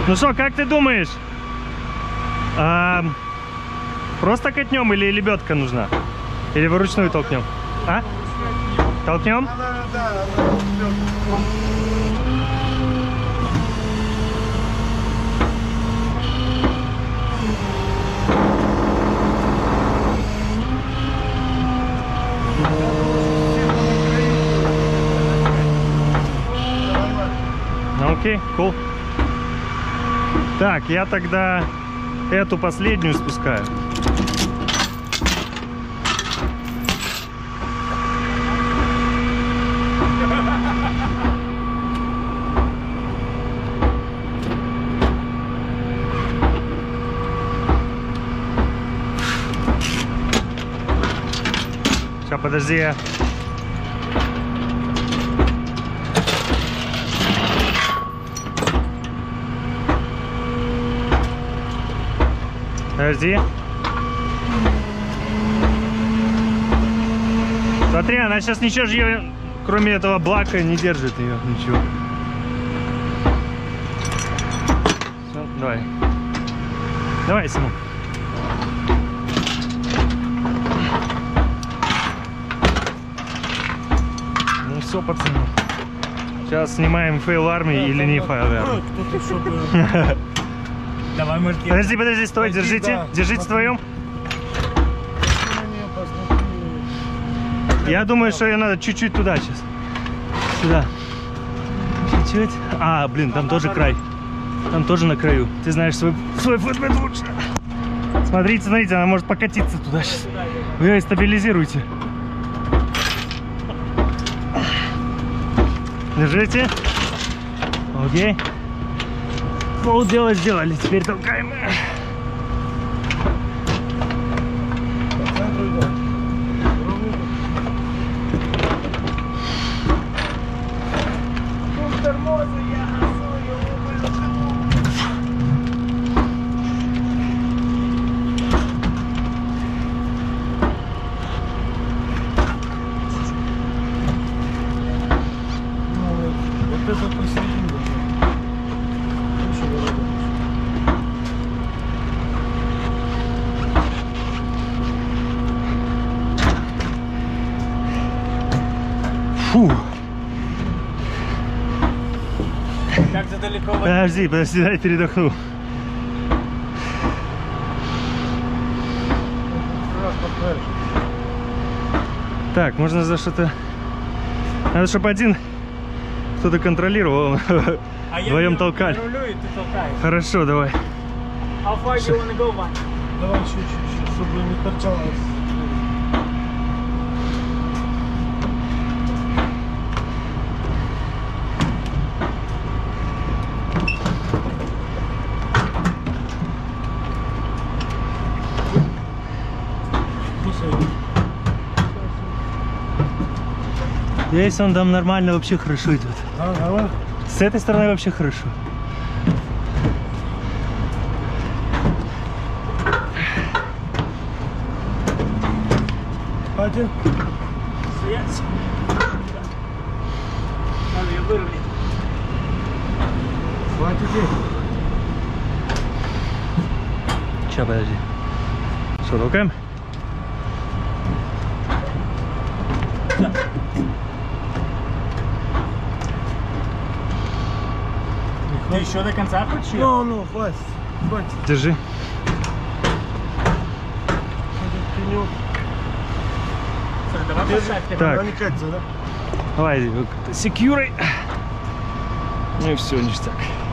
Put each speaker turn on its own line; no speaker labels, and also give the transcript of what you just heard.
Ну что, как ты думаешь? Просто катнем или лебедка нужна? Или вручную толкнем? А? Толкнем?
Да.
Окей, cool. Так, я тогда эту последнюю спускаю. Сейчас, подожди. Подожди. Смотри, она сейчас ничего же ее, кроме этого блока, не держит ее, ничего. Все, давай. Давай, Симон. Ну все, пацаны. Сейчас снимаем фейл армии или не фейл армии.
Давай, может,
Подожди, стой, держите, держите вдвоем. Я думаю, что ее надо чуть-чуть туда сейчас. Сюда. Чуть-чуть. А, блин, там тоже край. Там тоже на краю. Ты знаешь свой футбол лучше. Смотрите, она может покатиться туда сейчас. Вы ее стабилизируйте. Держите. Окей. Полдела сделали, теперь толкаем.
Вот это посередине.
Фу.
Как ты далеко?
Подожди, дай передохну. Так, можно за что-то... Надо, чтобы один кто-то контролировал. Вдвоем толкали.
Я рулю, и ты толкаешь.
Хорошо, давай.
How far do you want to go, Вань?
Давай чуть-чуть, чтобы не торчало.
Здесь он там нормально вообще хорошо идет.
Ага.
С этой стороны вообще хорошо.
Один.
Yes. Надо ее выровнять.
Хватит.
Сейчас, подожди. Что, толкаем?
Да. Ты еще до конца хочешь?
Ну, хватит.
Держи.
Пенек.
Давай поставь.
Так.
Она не катится, да?
Давай, секьюрой. Ну и все, ништяк.